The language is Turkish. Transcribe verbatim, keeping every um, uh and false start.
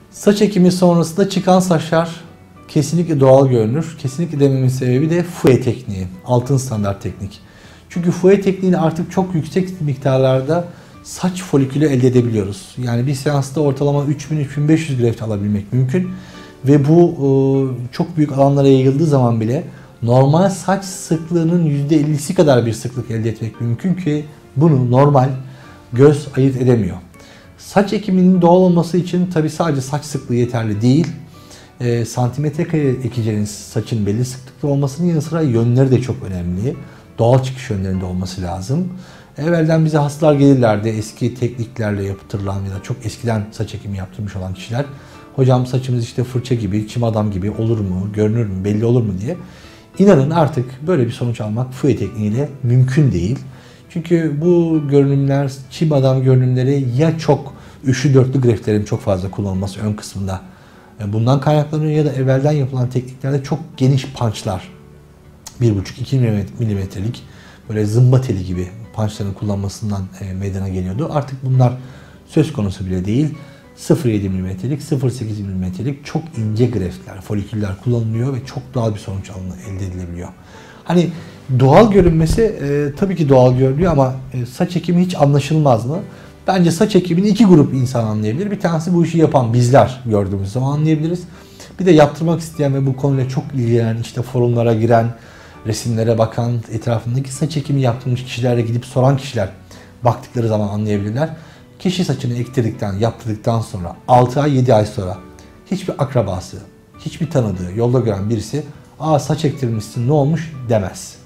Saç ekimi sonrasında çıkan saçlar kesinlikle doğal görünür. Kesinlikle dememin sebebi de fouet tekniği. Altın standart teknik. Çünkü fouet tekniğini artık çok yüksek miktarlarda saç folikülü elde edebiliyoruz. Yani bir seansta ortalama üç bin üç bin beş yüz greft alabilmek mümkün. Ve bu çok büyük alanlara yayıldığı zaman bile normal saç sıklığının yüzde ellisi kadar bir sıklık elde etmek mümkün ki bunu normal göz ayırt edemiyor. Saç ekiminin doğal olması için tabi sadece saç sıklığı yeterli değil. E, santimetre kare ekeceğiniz saçın belli sıklıkta olmasının yanı sıra yönleri de çok önemli. Doğal çıkış yönlerinde olması lazım. Evvelden bize hastalar gelirlerdi eski tekniklerle yaptırılan ya da çok eskiden saç ekimi yaptırmış olan kişiler. Hocam saçımız işte fırça gibi, çim adam gibi olur mu, görünür mü, belli olur mu diye. İnanın artık böyle bir sonuç almak fouet tekniğiyle mümkün değil. Çünkü bu görünümler, çim adam görünümleri ya çok üçlü dörtlü greftlerin çok fazla kullanılması ön kısmında bundan kaynaklanıyor ya da evvelden yapılan tekniklerde çok geniş punchlar, bir buçuk iki milimetrelik böyle zımba teli gibi punchların kullanmasından meydana geliyordu. Artık bunlar söz konusu bile değil. sıfır virgül yedi milimetrelik, sıfır virgül sekiz milimetrelik çok ince greftler, foliküller kullanılıyor ve çok doğal bir sonuç elde edilebiliyor. Hani doğal görünmesi e, tabii ki doğal görünüyor ama e, saç ekimi hiç anlaşılmaz mı? Bence saç ekimini iki grup insan anlayabilir. Bir tanesi bu işi yapan bizler gördüğümüz zaman anlayabiliriz. Bir de yaptırmak isteyen ve bu konuyla çok ilgilenen, işte forumlara giren, resimlere bakan, etrafındaki saç ekimi yaptırmış kişilerle gidip soran kişiler baktıkları zaman anlayabilirler. Kişi saçını ektirdikten, yaptırdıktan sonra altı ay yedi ay sonra hiçbir akrabası, hiçbir tanıdığı, yolda gören birisi "Aa saç ektirmişsin ne olmuş?" demez.